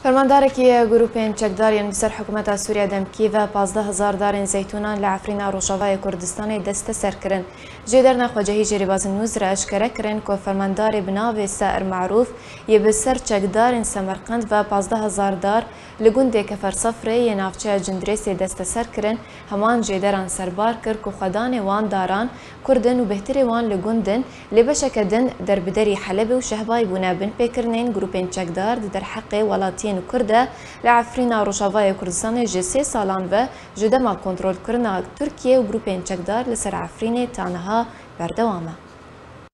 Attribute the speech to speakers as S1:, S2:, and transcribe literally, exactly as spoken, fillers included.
S1: فرماندارێکی گروپên çekdariyên li ser hikûmeta Sûriya demkî ve panzdeh hezar darên zeytûnan li Efrîna Rojavayê Kurdistanê desteser kirin. Ji derna xwecehî Jêrîbazên Nûz re eşkere kirin ku fermandarê bi navê Saîr Me'rûf yê bi ser çekdarên Semerqend ve panzdeh hezar dar li gundê Kefersefrê yê navçeya Cindirêsê desteser kirin. Heman jêderan serbar kir ku xwedanê wan daran Kurdin û bêhtirê wan li gundin lê beşeke din derbiderî Helebê û Şehbayê bûne bin pêkirinên grupên çekdar di derheqê welatiyên Kurd li Efrîna Rojavayê Kurdistanê ji sê salan ve ji dema kontrolkirina Tirkiye û grupên çekdar li ser Efrînê taniha berdewam e.